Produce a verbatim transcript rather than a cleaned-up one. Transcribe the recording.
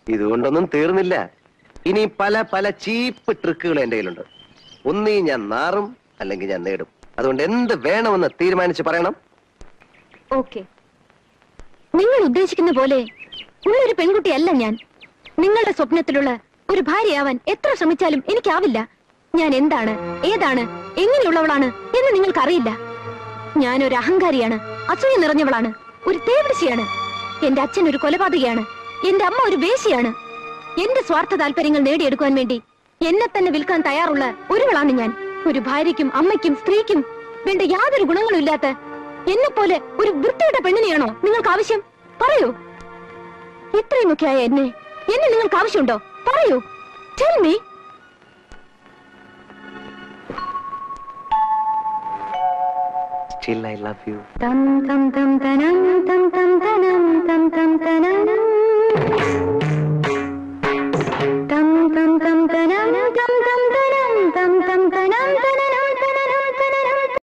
ഇതുകൊണ്ടൊന്നും തീർന്നില്ല. ഇനി പല പല ചീപ്പ് ട്രിക്കുകൾ എന്റെ കയ്യിലുണ്ട്. ഒന്നീ ഞാൻ നാറും, അല്ലെങ്കിൽ ഞാൻ നേടും. അതുകൊണ്ട് എന്ത് വേണമെന്ന് തീരുമാനിച്ച് പറയണം. ഓക്കെ, നിങ്ങൾ ഉദ്ദേശിക്കുന്ന പോലെ ഉള്ളൊരു പെൺകുട്ടിയല്ല ഞാൻ. നിങ്ങളുടെ സ്വപ്നത്തിലുള്ള ഒരു ഭാര്യയാവാൻ എത്ര ശ്രമിച്ചാലും എനിക്കാവില്ല. ഞാൻ എന്താണ്, ഏതാണ്, എങ്ങനെയുള്ളവളാണ് എന്ന് നിങ്ങൾക്കറിയില്ല. ഞാനൊരു അഹങ്കാരിയാണ്, അസൂയ നിറഞ്ഞവളാണ്, ഒരു തേവിടിശിയാണ്. എന്റെ അച്ഛൻ ഒരു കൊലപാതകയാണ്, എന്റെ അമ്മ ഒരു വേശ്യയാണ്. എന്റെ സ്വാർത്ഥ താല്പര്യങ്ങൾ നേടിയെടുക്കാൻ വേണ്ടി എന്നെ തന്നെ വിൽക്കാൻ തയ്യാറുള്ള ഒരുവളാണ് ഞാൻ. ഒരു ഭാര്യയ്ക്കും അമ്മയ്ക്കും സ്ത്രീക്കും വേണ്ട യാതൊരു ഗുണങ്ങളും ഇല്ലാത്ത എന്നെ പോലെ ഒരു വൃത്തിയുടെ പെണ്ണിനെയാണോ നിങ്ങൾക്ക് ആവശ്യം? പറയൂ. ഇത്രയുമൊക്കെയായ എന്നെ എന്നെ നിങ്ങൾക്ക് ആവശ്യമുണ്ടോ? പറയൂ. Tell me. Still I love you. Tam tam tam tanam tam tam tanam.